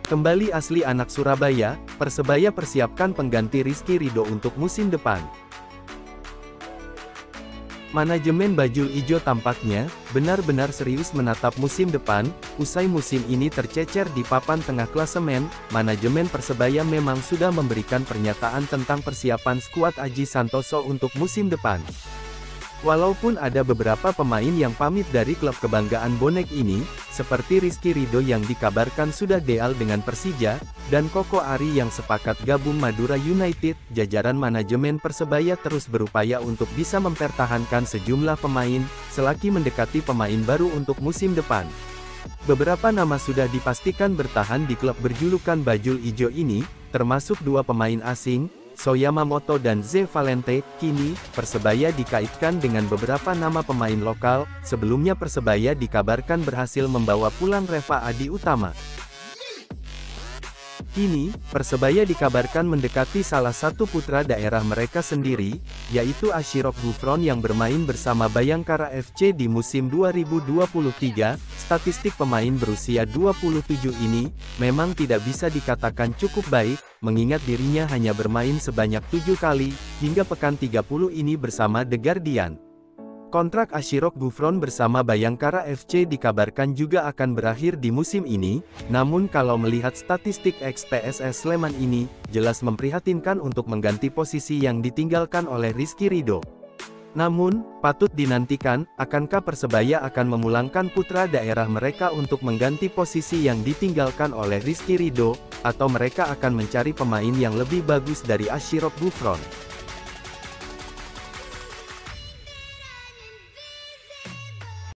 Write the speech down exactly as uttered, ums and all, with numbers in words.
Kembali asli anak Surabaya, Persebaya persiapkan pengganti Rizky Ridho untuk musim depan. Manajemen Bajul Ijo tampaknya benar-benar serius menatap musim depan. Usai musim ini tercecer di papan tengah klasemen, manajemen Persebaya memang sudah memberikan pernyataan tentang persiapan skuad Aji Santoso untuk musim depan. Walaupun ada beberapa pemain yang pamit dari klub kebanggaan bonek ini, seperti Rizky Ridho yang dikabarkan sudah deal dengan Persija, dan Koko Ari yang sepakat gabung Madura United, jajaran manajemen Persebaya terus berupaya untuk bisa mempertahankan sejumlah pemain, selagi mendekati pemain baru untuk musim depan. Beberapa nama sudah dipastikan bertahan di klub berjulukan Bajul Ijo ini, termasuk dua pemain asing, So Yamamoto dan Ze Valente. Kini, Persebaya dikaitkan dengan beberapa nama pemain lokal. Sebelumnya Persebaya dikabarkan berhasil membawa pulang Reva Adi Utama. Kini, Persebaya dikabarkan mendekati salah satu putra daerah mereka sendiri, yaitu Ashirok Gufron yang bermain bersama Bayangkara F C di musim dua ribu dua puluh tiga. Statistik pemain berusia dua puluh tujuh ini, memang tidak bisa dikatakan cukup baik, mengingat dirinya hanya bermain sebanyak tujuh kali, hingga pekan tiga puluh ini bersama The Guardian. Kontrak Ashirok Gufron bersama Bayangkara F C dikabarkan juga akan berakhir di musim ini, namun kalau melihat statistik ex P S S Sleman ini, jelas memprihatinkan untuk mengganti posisi yang ditinggalkan oleh Rizky Ridho. Namun, patut dinantikan, akankah Persebaya akan memulangkan putra daerah mereka untuk mengganti posisi yang ditinggalkan oleh Rizky Ridho, atau mereka akan mencari pemain yang lebih bagus dari Ashirok Gufron?